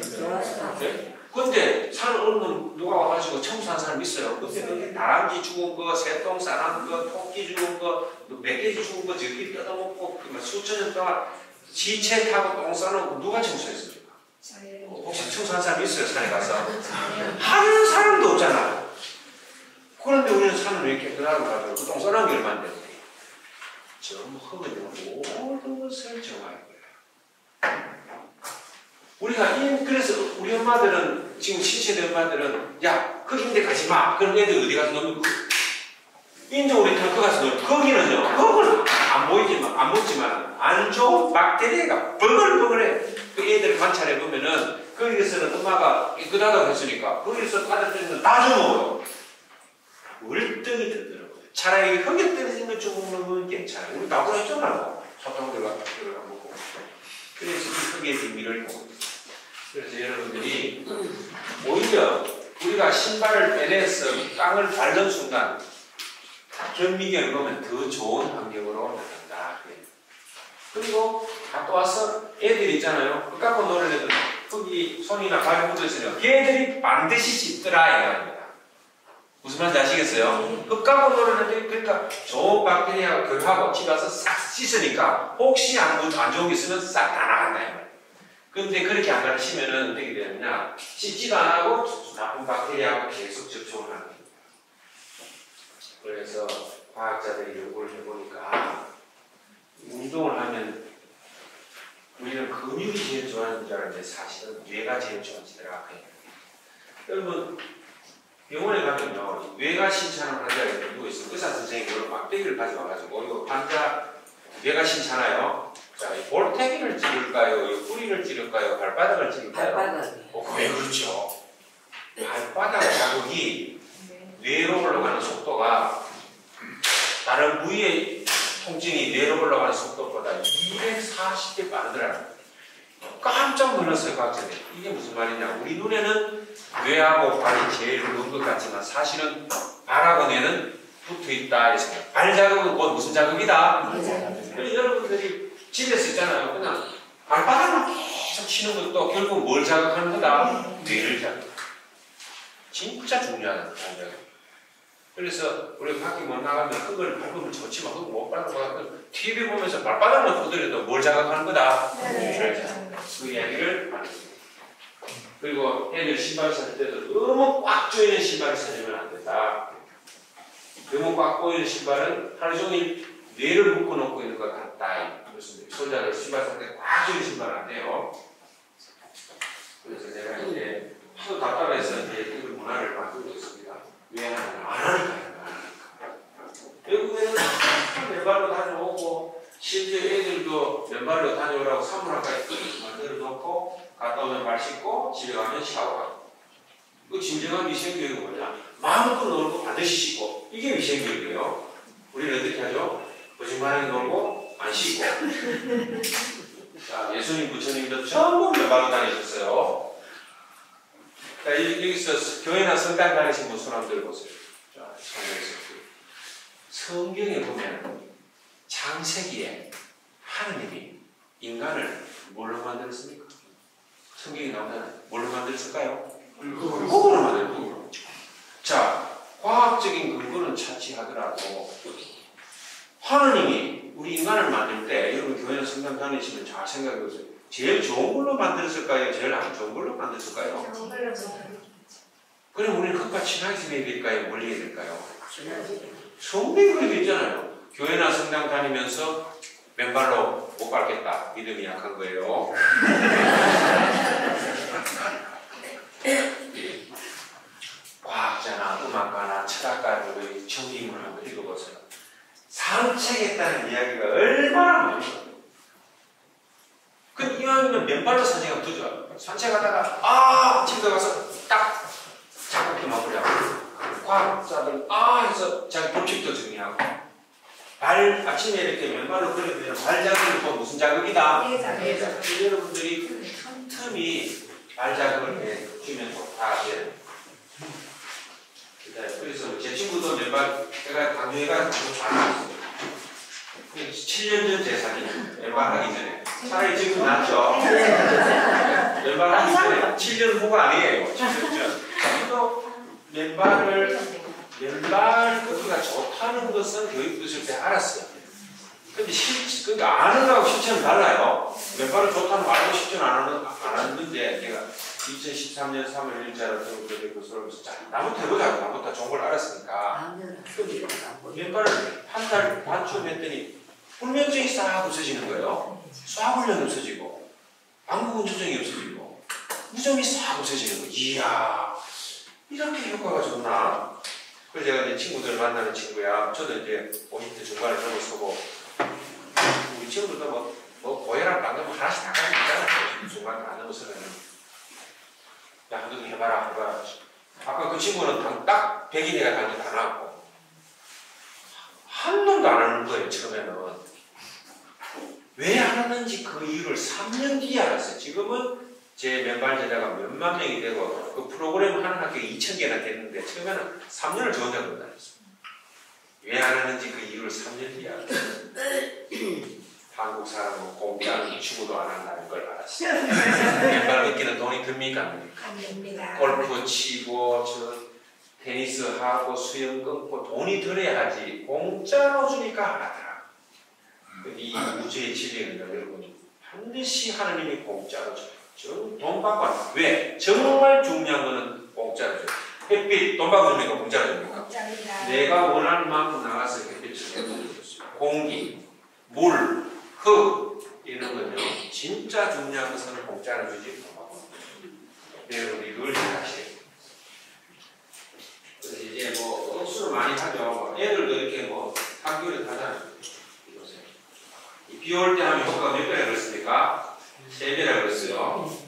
네? 근데 산을 어느 놈 누가 와가지고 청소한 사람 있어요. 근데 다람쥐 죽은 거, 새똥 싸난 거, 토끼 죽은 거, 멧돼지 죽은 거 저기 뜯어먹고 수천 년 동안 지체 타고 똥 싸놓고 누가 청소했습니까? 혹시 청소한 사람 있어요? 산에 가서? 하는 사람도 없잖아요. 그런데 우리는 산을 왜 깨끗하고 가지고 그 똥 싸놓은 게 얼마인데 전부 흙은 모든 것을 정화할 거예요. 우리가 인, 그래서 우리 엄마들은 지금 신세대 엄마들은 야 흙인데 가지 마. 그럼 애들 어디 가서 놀면 인조 우리 탕크 가서 놀면 거기는요 흙을 안 보이지만 안 먹지만 안 좋은 박테리아가 버글버글해. 그 애들 관찰해 보면은 거기서는 엄마가 깨끗하다고 했으니까 거기서 빠져들면 다 주먹어요. 월등히 더더라고요. 차라리 흙에 떨어진 것 좀 먹으면 괜찮아요. 우리 나보다 했잖아요. 소통들과 닭들을 안 먹고. 그래서 이 흙의 비밀을 보고 그래서 여러분들이 오히려 우리가 신발을 빼내서 땅을 밟는 순간 현미경을 보면 더 좋은 환경으로 나간다. 그리고 갔다 와서 애들 있잖아요. 흙 갖고 노는 애들 흙이 손이나 발에 묻어있으면 걔들이 반드시 씻더라 이거입니다. 무슨 말인지 아시겠어요? 흙 갖고 노는 애들이 그러니까 좋은 박테리아가 그하고 집에 와서 싹 씻으니까 혹시 안, 안 좋은 게 있으면 싹 다 나간다 이 말이에요. 근데 그렇게 안 가르치면은 어떻게 되느냐? 씻지도 안 하고 나쁜 박테리아하고 계속 접촉을 하는 겁니다. 그래서 과학자들이 연구를 해보니까 운동을 하면 우리는 근육이 제일 좋아하는 줄 알았는데 사실은 뇌가 제일 좋아지더라. 여러분 병원에 가면요 뇌가 신찮은 환자가 누구 있으면 의사 선생님이 막대기를 가져와가지고 이거 환자 뇌가 신찮아요. 자, 이 볼태기를 찌를까요? 이 뿌리를 찌를까요? 발바닥을 찌를까요? 발바닥. 어, 왜 그렇죠? 발바닥 자극이 뇌로 올라가는 속도가 다른 부위의 통증이 뇌로 올라가는 속도보다 이백사십 배 빠르더라고요. 깜짝 놀랐어요, 과학자들이. 이게 무슨 말이냐? 우리 눈에는 뇌하고 발이 제일 먼 것 같지만 사실은 발하고 뇌는 붙어 있다. 발 자극은 곧 무슨 자극이다? 그래서 여러분들이 집에서 있잖아요. 그냥 발바닥만 계속 치는 것도 결국 뭘 자극하는 거다? 뇌를 자극. 진짜 중요한 자극. 그래서 우리가 밖에 못 나가면 흙을 밟으면 좋지만 흙을 못 밟고 티비 보면서 발바닥만 두드려도 뭘 자극하는 거다? 뇌를 자극. 그 이야기를 하는 거예요. 그리고 애들 신발 살 때도 너무 꽉 조이는 신발을 사주면 안 된다. 너무 꽉 조이는 신발은 하루 종일 뇌를 묶어놓고 있는 것 같다. 그렇습니다. 손자들 신발 살 때 꽉 조이는 신발 안 돼요. 그래서 제가 이제 하도 답답해서 이제 그 문화를 만들고 있습니다. 왜 하냐면 안 하니까. 외국에는 맨발로 다녀오고 실제 애들도 맨발로 다녀오라고 사물함까지 만들어 놓고 갔다 오면 발 씻고 집에 가면 샤워하고. 그 진정한 위생교육은 뭐냐? 마음껏 놀고 반드시 씻고. 이게 위생교육이에요. 우리는 어떻게 하죠? 거짓말하게 놀고 안 씻고. 자, 예수님 부처님도 전부 맨발로 다니셨어요. 자, 여기서 교회나 성당 다니신 분 손 한번 들어보세요. 자, 성당에서 성경에 보면 창세기에 하느님이 인간을 뭘로 만들었습니까? 성경에 나오잖아요. 뭘로 만들었을까요? 흙으로 만들었고. 자, 과학적인 근거는 차치하더라도 하느님이 우리 인간을 만들 때 여러분 교회나 성당 다니시면 잘 생각해 보세요. 제일 좋은 걸로 만들었을까요? 제일 안 좋은 걸로 만들었을까요? 그럼 우리는 흙과 친하게 지내야 될까요? 멀리 해야 될까요? 성경에 그렇게 있잖아요. 교회나 성당 다니면서 맨발로 못 밟겠다. 믿음이 약한 거예요. 과학자나 음악가나 철학가들의 정의문을 한번 읽어보세요. 산책했다는 이야기가 얼마나 많아요. 그 이왕이면 맨발로 산책하면 더 좋아요. 산책하다가 아! 집에 가서 딱 작곡도 마무리하고 과학자들 아! 해서 자기 법칙도 정리하고 발 아침에 이렇게 맨발로 걸으면 발자국이 또 무슨 자극이다? 여러분들이 틈틈이 발자국을 해주면 다 돼요. 그래서 제 친구도 맨발 제가 강조해가 강조 잘하고 있어요. 칠 년 전 제 사진 맨발 하기 전에 차라리 지금 낫죠? 맨발 하기 전에 칠 년 후가 아니에요. 칠 년 전. 저도 맨발을 맨발 걷기가 좋다는 것은 교육 받을 때 알았어요. 근데 실, 그러니까 아는 거하고 실천은 달라요. 맨발은 좋다는 거 알고 실천 안 하는, 안 하는데, 제가 이천십삼 년 삼월 일자로 들어오게 교수로서 자, 나부터 해보자고. 나부터 좋은 걸 알았으니까. 맨발을 한 달 반쯤 했더니, 불면증이 싹 없어지는 거예요. 수화훈련이 없어지고, 방구운전증이 없어지고, 무좀이 싹 없어지는 거예요. 이야, 이렇게 효과가 좋나? 그래서 제가 이제 친구들 만나는 친구야. 저도 이제 오십 대 중반에 넘어서고, 우리 친구들도 뭐, 뭐, 고혈압 안 되면 하나씩 다 가지고 있잖아요. 중반에 안 넘어서면. 야, 너도 해봐라. 해봐라. 아까 그 친구는 딱 백인이가 당연히 다 나왔고, 한 놈도 안 하는 거예요, 처음에는. 왜 안 하는지 그 이유를 삼 년 뒤에 알았어요. 지금은 제 맨발 제자가 몇만 명이 되고 그 프로그램 하는 학교에 이천 개나 됐는데 처음에는 삼 년을 저 혼자 그런다 했어요. 왜 안 하는지 그 이유를 삼 년 뒤에 알았어요. 한국 사람은 공짜는 축구도 안 한다는 걸 알았어요. 맨발 걷기는 돈이 듭니까? 안 됩니다. 골프 치고 저 테니스 하고 수영 끊고 돈이 들어야지 공짜로 주니까 안 하더라. 이 우주의 진리는 여러분 반드시 하나님이 공짜로 줘요. 돈 받고 안 돼요. 왜? 정말 중요한 거는 공짜로 줘요. 햇빛 돈 받고 주니까 공짜로 줍니까? 공짜입니다. 내가 원하는 만큼 나가서 햇빛을 줬어요. 공기, 물, 흙 이런 건요. 진짜 중요한 것은 공짜로 주지 못하고. 여러분이 그걸 생각하세요. 그래서 이제 뭐 억수로 많이 하죠. 애들도 이렇게 뭐 학교를 가잖아요. 비 올 때 하면 효과가 몇 배나 그렇습니까? 세 배나 그랬어요.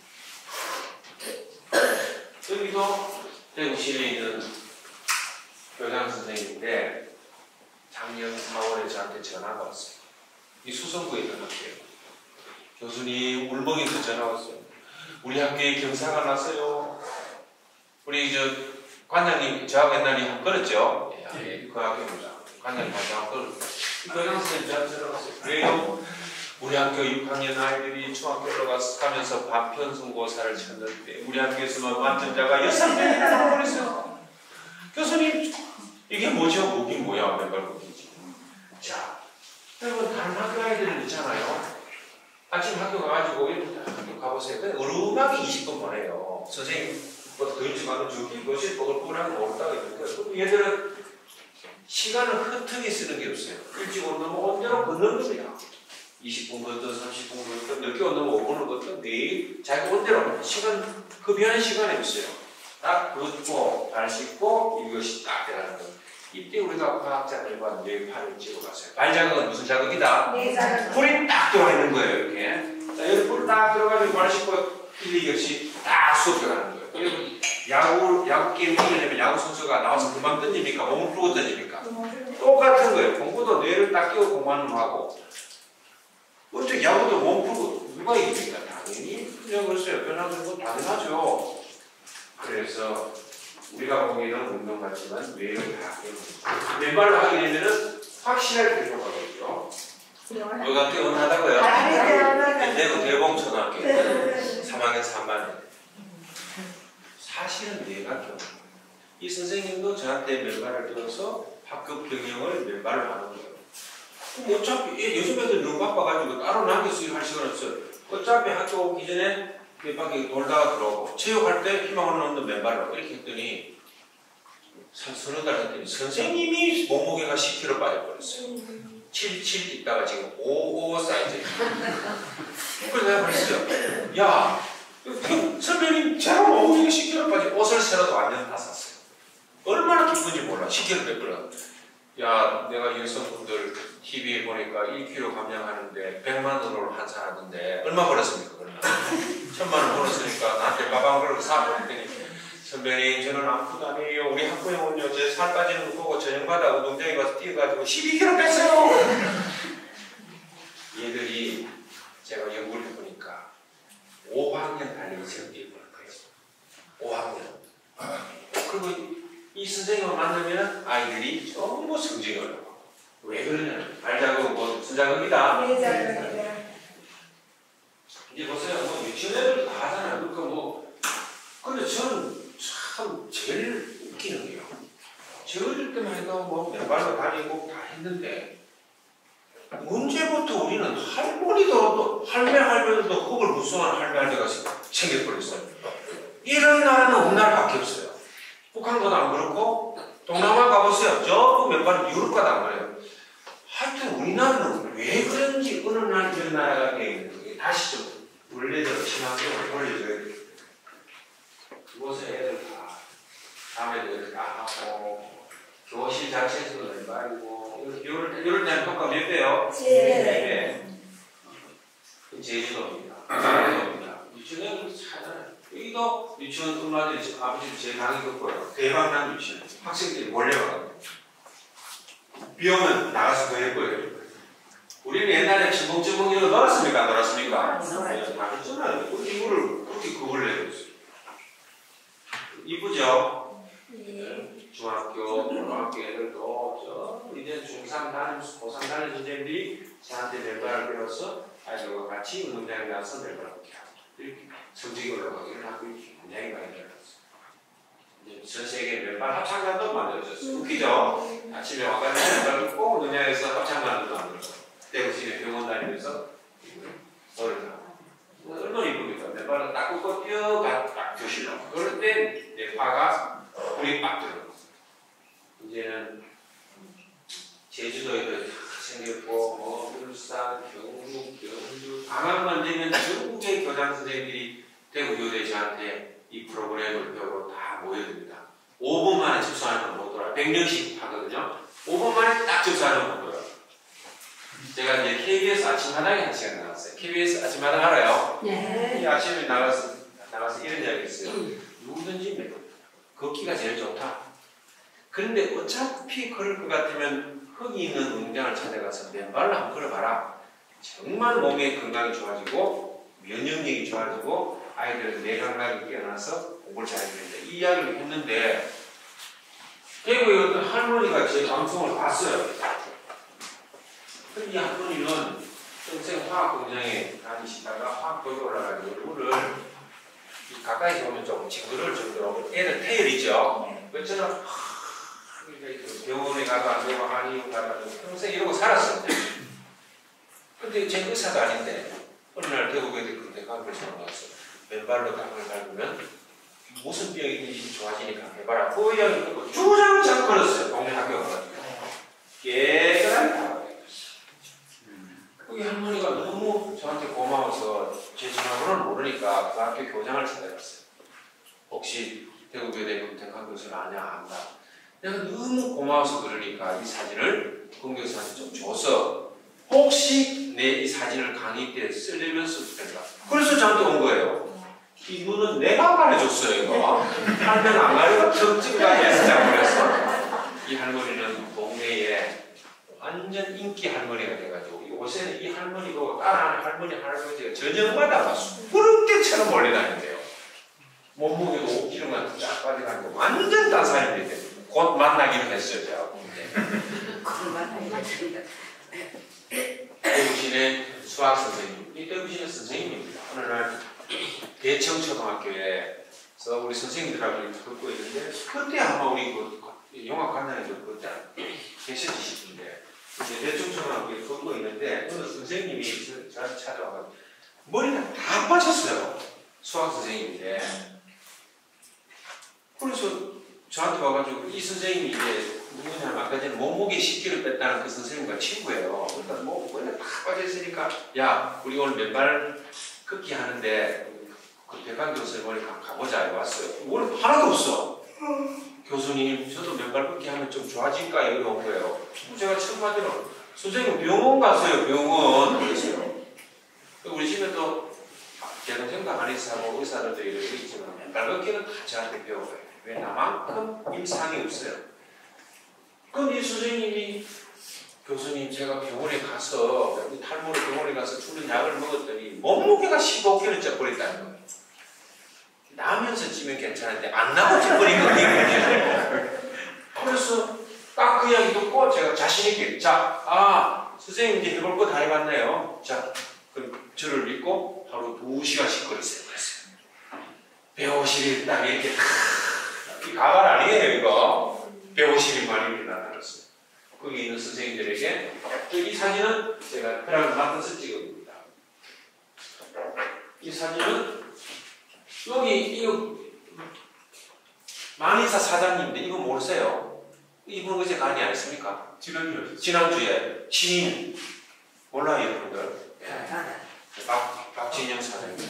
여기도 대구시에 있는 교장 선생님인데 작년 사월에 저한테 전화가 왔어요. 이 수성구에 있는 학교예요. 교수님 울먹이서 전화 왔어요. 우리 학교에 경사가 났어요. 우리 저 관장님 저하고 옛날에 한번 걸었죠? 예, 그 학교입니다. 관장님 한번 걸었어요. 교장 선생님 저한테 전화 왔어요. 왜요? 우리 학교 육 학년 아이들이 중학교로 가면서 반편성고사를 쳤는데 우리 학교에서만 완전자가 여섯 명이나 나와버렸어요. 교수님 이게 뭐죠? 뭐긴 뭐야? 맨발 걷기지. 자, 여러분 다른 학교 아이들은 있잖아요. 아침 학교 가가지고 학교 가보세요. 근데 으르막이 이십 분 보내요. 선생님 뭐더 일찍 가면 저기 거실 뽀글뽀글하게 모르다가 있는데 그럼 얘들은 시간을 흩트게 쓰는 게 없어요. 일찍 온다면 언제나 걷는 겁니다. 이십 분 걷든 삼십 분 걷든 늦게 온다면 오 분을 걷든 매일 자기 온대로 시간 급여하는 시간이 없어요. 딱 걷고 발 씻고 이것이 딱 되라는 거예요. 이때 우리가 과학자들과 뇌파를 찍어봤어요. 발자국은 무슨 자극이다? 네, 불이 딱 들어가 있는 거예요. 이렇게. 자, 여기 불 딱 들어가지고 발 씻고 일, 이 교시 딱 수업 들어가는 거예요. 여러분 야구, 야구 게임 이기려면 야구 선수가 나와서 금방 던집니까? 몸을 풀고 던집니까? 똑같은 거예요. 공부도 뇌를 딱 끼고 공부하는 거 하고 어떻게 야구도 몸 풀고 누가 이깁니까? 당연히 그냥 그랬어요. 변하는 건 당연하죠. 그래서 우리가 보기에는 운동 같지만 뇌를 다 깨는 맨발로 하게 되면은 확실하게 배워가거든요. 뭐가 깨어나다고요? 내가 대봉초등학교 삼 학년 삼 반 사실은 뇌가 깨어나. 이 선생님도 저한테 맨발을 들어서 학급 경영을 맨발로 하는 거예요. 그럼 어차피 요즘 애들 너무 바빠가지고 따로 남겨서 할 시간 없어요. 어차피 학교 오기 전에 몇 바퀴 돌다가 들어오고 체육할 때 희망하는 놈도 맨발로 이렇게 했더니 서너 달 했더니 선생님이 몸무게가 십 킬로그램 빠져버렸어요. 칠, 칠 있다가 지금 오, 오 사이즈. 그래서 내가 그랬어요. 야, 선배님 제가 몸무게가 십 킬로그램 빠지 옷을 새로도 완전 다 샀어요. 얼마나 기쁜지 몰라. 십 킬로그램 빼버려. 야, 내가 여성분들 티비에 보니까 일 킬로그램 감량하는데 백만 원으로 환산하던데 얼마 벌었습니까? 얼마? 천만 원 벌었으니까 나한테 빠방 그러고 사버렸더니 선배님 저는 아무것도 아니에요. 우리 학부에 오면요 제 살 빠지는 거 보고 저녁마다 운동장에 가서 뛰어가지고 십이 킬로그램 뺐어요. 얘들이 제가 연구를 해보니까 오 학년 달리 성적이 보는 거예요. 오 학년. 그리고 이 선생님을 만나면 아이들이 전부 성적이 올라가고 왜 그러냐면 발자국 뭐 순자극이다. 이제 보세요. 뭐 유치원애들 다 하잖아요. 그러니까 뭐 근데 저는 참 제일 웃기는 게요. 저 어릴 때만 해도 뭐 맨발로 다니고 다 했는데 언제부터 우리는 할머니도 할매 할머니도 흙을 무성한 할매 할매가 생겨버렸어요. 이런 나라는 우리나라밖에 없어요. 북한도 안 그렇고 동남아 가보세요. 전부 맨발 유럽 가도 안 그래요. 하여튼 우리나라는 왜 그런지 어느 날 이런 나라가 되어 있는 거예요. 다시 좀 원래대로 신앙적으로 돌려줘야 돼요. 그곳에 애들 다 자매도 애들 다 하고 교실 자체에서도 맨발이고 이럴, 이럴 때는 평가 몇 배요? 네. 네. 제주도입니다. 제주도입니다. 유치원에 찾아요. 여기도 유치원 엄마들이 아버지도 제 강의 겪고요. 대박난 유치원. 학생들이 몰려가거든요. 비 오면 나가서 더 예뻐요. 우리는 옛날에 지붕지붕 이런 거 놀았습니까? 안 놀았습니까? 네, 다 했잖아요. 이거를 그렇게 그걸 내렸어요. 이쁘죠? 네. 중학교, 고등학교 애들도 저 이제 중삼 다니면서 고삼 다니는 선생님들이 저한테 맨발을 배워서 아이들과 같이 운동장에 가서 맨발을 하고 이렇게 성적이 올라가고 이런 학교이 굉장히 많이 늘어났어요. 이제 전 세계 맨발 합창단도 만들어졌어요. 웃기죠? 아침에 와가지고 맨발 입고 운동장에서 합창단도 만들어요. 대구시내 병원 다니면서 소리를 하고 얼마나 이쁩니까? 맨발을 딱 꽂고 뛰어가 딱 교실로 그럴 때 내 파가 불이 빡 들어요. 이제는 제주도에도 생겼고 뭐 울산, 경북, 경주 방학만 되면 전국의 교장 선생님들이 대구 교대 저한테 이 프로그램을 배우러 다 모여듭니다. 오 분 만에 접수하면 못 돌아요. 백 명씩 하거든요. 오 분 만에 딱 접수하면 못 돌아요. 제가 이제 케이비에스 아침마당에 한 시간 나갔어요. 케이비에스 아침마당 알아요? 네. 이 아침에 나가서, 나가서 이런 이야기 했어요. 누구든지 걷기가 제일 좋다. 그런데 어차피 걸을 것 같으면 흙이 있는 운동장을 찾아가서 맨발로 한번 걸어봐라. 정말 몸의 건강이 좋아지고 면역력이 좋아지고 아이들은 뇌감각이 깨어나서 공부를 잘하게 된다. 이 이야기를 했는데 대구에 어떤 할머니가 제 방송을 봤어요. 이 할머니는 평생 화학 공장에 다니시다가 화학 도에 올라가지고 얼굴을 가까이서 보면 좀 징그러울 정도로 애들 테일이죠. 어쩌나 병원에 가도 안 되고 한의원 가도 평생 이러고 살았어요. 근데 제 의사도 아닌데 어느 날 대구에 근데 감을 전화왔어요. 맨발로 땅을 밟으면 무슨 병이 있는지 좋아지니까 해봐라. 그 이야기를 듣고 주장창 걸었어요. 동네 학교 가가지고 깨끗하게 다 이 할머니가 너무 저한테 고마워서 제 전화번호를 모르니까 그 학교 교장을 찾아갔어요. 혹시 대구교대 금태환 교수를 아냐? 안다. 내가 너무 고마워서 그러니까 이 사진을 금 교수한테 좀 줘서 혹시 내 이 사진을 강의 때 쓰려면서 된다. 그래서 저한테 온 거예요. 이 눈은 내가 말해줬어요. 이거. 할머니는 안 가려고 턱찍어가지고 했었잖아. 그래서 이 할머니는 동네에 완전 인기 할머니가 돼가지고 요새는 이 할머니도 따라하는 할머니 할아버지가 저녁마다 막 수부름대처럼 몰려다닌대요. 몸무게도 오 킬로그램만 쫙 빠져가지고 완전 딴 사람이 됐대. 곧 만나기로 했어요, 제가. 대구시내 수학 선생님, 이 대구시내 선생님입니다. 어느 날 대청초등학교에서 우리 선생님들하고 이렇게 듣고 있는데 그때 아마 우리 그 영화 관장님도 그때 계셔지실 텐데 대청초등학교에 듣고 있는데 어느 선생님이 저한테 찾아와서 머리가 다 빠졌어요. 수학 선생님인데 그래서 저한테 와가지고 이 선생님이 이제 누구냐면 아까 전에 몸무게 십 킬로그램 뺐다는 그 선생님과 친구예요. 그러니까 뭐 머리가 다 빠져있으니까 야 우리 오늘 맨발 걷기 하는데 그 백강 교수님 머리 가보자 왔어요. 오늘 하나도 없어. 교수님 저도 맨발 걷기 하면 좀 좋아질까 이러고 온 거예요. 제가 처음 받으러 선생님 병원 가세요 병원 그랬어요. 우리 집에 또 개동생도 한의사하고 의사들도 이렇게 있지만 맨발 걷기는 다 저한테 배워요. 왜 나만큼 임상이 없어요. 그럼 이 선생님이 교수님 제가 병원에 가서 탈모로 병원에 가서 주는 약을 먹었더니 몸무게가 십오 킬로그램 쪄버렸다는 거예요. 나면서 찌면 괜찮은데 안 나고 쪄버리면 그게 문제예요. 그래서 딱 그 이야기 듣고 제가 자신있게 자, 아 선생님 이제 해볼 거 다 해봤네요. 자, 그럼 저를 믿고 하루 두 시간씩 걸으세요. 그랬어요. 백오십 일 딱 이렇게 이 가발 아니에요 이거. 백오십 일만 이렇게 나타났어요. 거기 있는 선생님들에게 이 사진은 제가 그랑을 맡아서 찍은 겁니다. 이 사진은 여기 이거 만의사 사장님인데 이거 모르세요? 이분 어제 강의 안 했습니까? 지난주에 지난주에 신인 몰라요 여러분들? 박, 박진영 사장님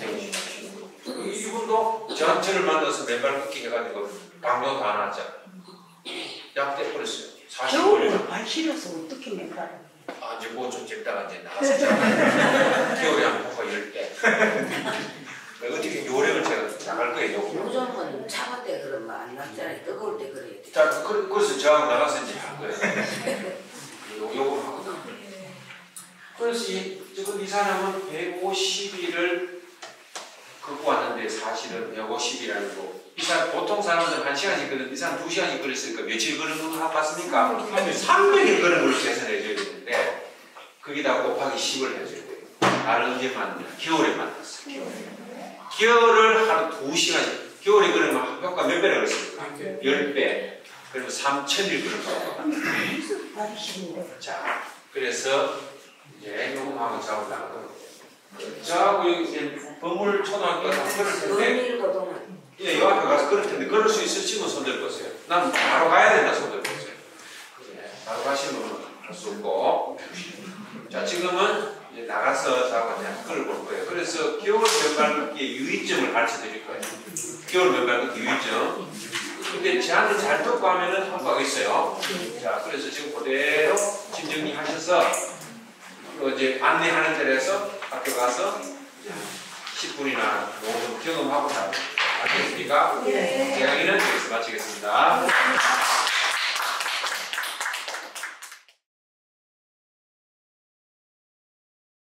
이분도 저, 저를 만나서 맨발 걷기 해가지고 방송도 안 왔죠. 약대 버렸어요. 겨울에 발 시려서 어떻게 맨발? 아 이제 뭐 좀 잽다가 이제 나가서 겨울에 한번 보고 이럴 때 어떻게 요령을 제가 나갈 거예요. 요즘은 차갈 때 그러면 안 났잖아요. 뜨거울 때 그래야 돼. 자 그, 그래서 저하고 나가서 이제 할 거예요. 요, 요거 하거든. 그래서 이, 지금 이 사람은 백오십 일을 걷고 왔는데 사실은 백오십 일 아니고 이 사람 보통 사람들은 한 시간씩 걸는 이 사람 두 시간씩 걸었으니까 며칠 걸은 거 봤습니까? 삼백 일 걸은 걸로 계산해 줘야 되는데 거기다 곱하기 십을 해줘야 돼요. 나를 언제 만났냐? 겨울에 만났어. 겨울에. 겨울을 하루 두 시간씩 겨울에 걸으면 효과 몇 배나 걸었습니까? 십 배. 그리고 삼천 일 걸은 거예요. 발이 시린데. 자, 그래서 이제 요거하고 저하고 나가고 저하고 이제 범물 초등학교 가서 걸을 텐데 예, 요 앞에 가서 걸을 텐데 걸을 수 있을 친구 손들 보세요. 난 바로 가야 된다 손들 보세요. 예, 바로 가시는 분은 할 수 없고 자 지금은 이제 나가서 저하고 그냥 걸어볼 거예요. 그래서 겨울 맨발 걷기의 유의점을 가르쳐 드릴 거예요. 겨울 맨발 걷기 유의점. 근데 저한테 잘 듣고 하면은 효과가 있어요. 자, 그래서 지금 그대로 짐 정리하셔서 이제 안내하는 데에서 학교 가서 십 분이나 오 분 경험하고 나오겠습니까? 네. 이야기는 여기서 마치겠습니다.